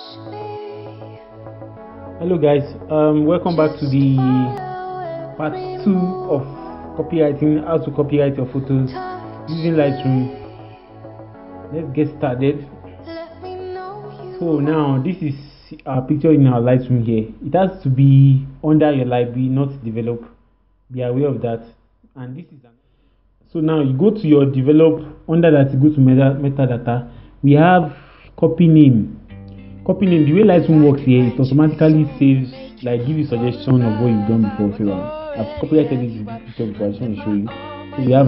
Hello guys, welcome back to the part 2 of copywriting, how to copyright your photos using Lightroom. Let's get started. So now this is our picture in our Lightroom here. It has to be under your library, not develop. Be aware of that. And this is so now you go to your develop. Under that you go to metadata. We have copy name. Copy name, the way Lightroom works here, it automatically saves, like give you suggestion of what you've done before. So I've copyrighted this picture before. I just want to show you. So we have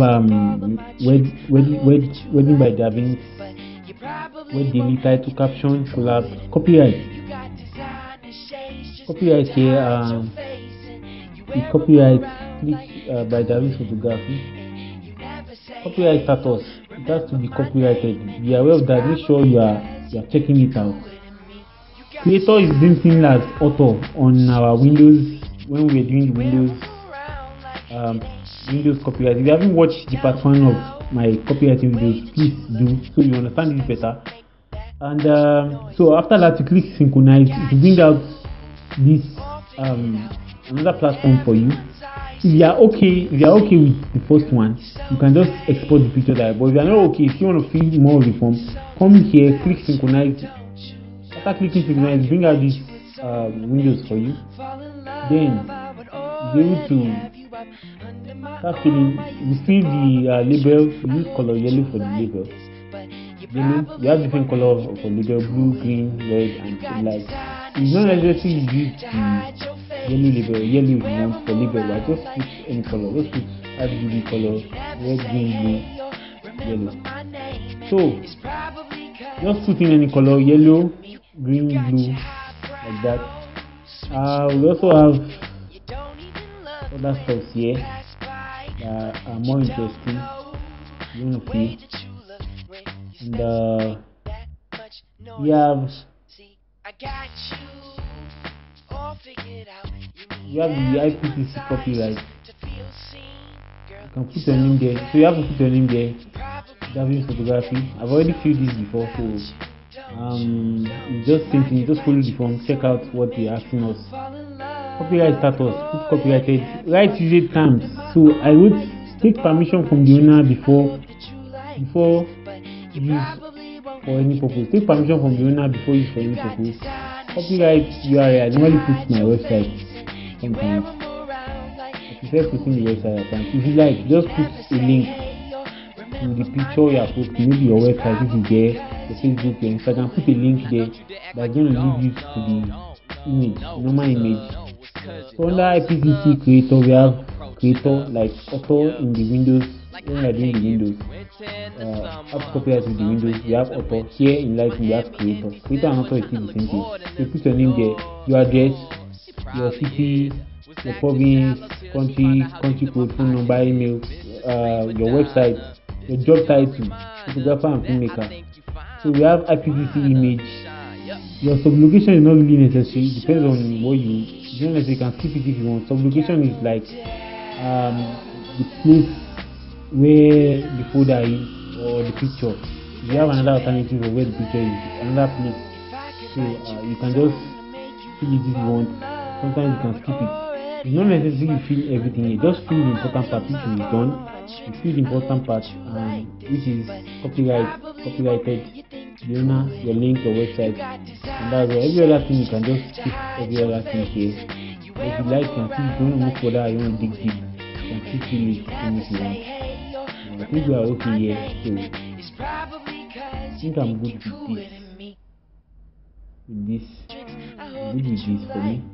wedding by Davin, web daily, title, caption, collab, copyright. Copyright here, the copyright click by Davin photography. Copyright status, it has to be copyrighted. Be aware of that. Make sure you are checking it out. Creator is the same thing as author on our Windows when we were doing the Windows copyright. If you haven't watched the part 1 of my copywriting videos, please do so you understand this better. And so after that, you click synchronize. It will bring out this another platform for you. If you are okay with the first one, you can just export the picture there. But if you are not okay, if you want to fill more of the form, come here, click synchronize. After clicking synchronize, bring out this windows for you. Then be able to start filling. You fill the label. Use color yellow for the label. Yellow, you have different color for label: blue, green, red, and light. It's not necessary you use the yellow label. Yellow if you want for label, but just put any color. Just put RGB color: red, green, blue, yellow. So just put in any color: yellow, green, blue, like that. We also have other stuff here that are more interesting. You want to see, and we have the IPCC copyright. You can put your name there. So you have to put your name there. Davin photography. I've already filled this before, so it's just same thing. Just follow the form. Check out what they're asking us. Copyright status. Put copyrighted. Right usage terms. So I would take permission from the owner before use for any purpose. Take permission from the owner before use for any purpose. Copyright URL. I normally put my website sometimes. I prefer putting the website at times. If you like, just put a link to the picture you are posting, maybe your website if it's there, your Facebook, your Instagram. Put a link there that's going to lead you to the image, normal image. So under IPCC creator, we have creator like author in the Windows. When we are doing the Windows, app copyright with the Windows, we have author. Here in Lightroom, we have creator. Creator and author is still the same thing. So put your name there, your address, your city, your province, country code, phone number, email, your website, your job title, photographer and filmmaker. So we have IPCC image. Your sublocation is not really necessary. It depends on what you don't necessarily can skip it if you want. Sublocation is like the place where the folder is or the picture. If you have another alternative of where the picture is, another place, so you can just fill it if you want. Sometimes you can skip it. It's not necessary you fill everything here. Just fill the important part which is done. You fill the important part which is copyrighted, the owner, your link, your website, and that's all. Every other thing you can just skip every other thing here. If you like, you can see if you want to move further, you want to dig deep, you can still fill it if you want. I think we are okay here, so I think I'm good with this. I'm good with this for me.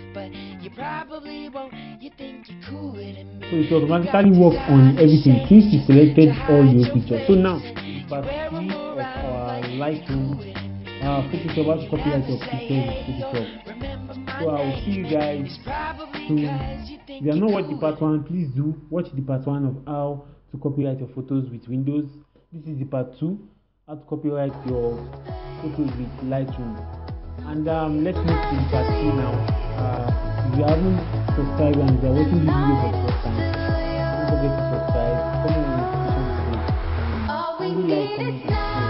So it automatically works on everything since you selected all your pictures. So now, part 3 of our Lightroom Photoshop, how to copyright your pictures with Photoshop. So I will see you guys soon. If you have not watched the part 1, please do watch the part 1 of how to copyright your photos with Windows. This is the part 2, how to copyright your photos with Lightroom. And let's move to the part 3 now. If you haven't subscribed and you are watching this video for the first time, don't forget to subscribe, comment on the notification, and kindly like, comment, and share.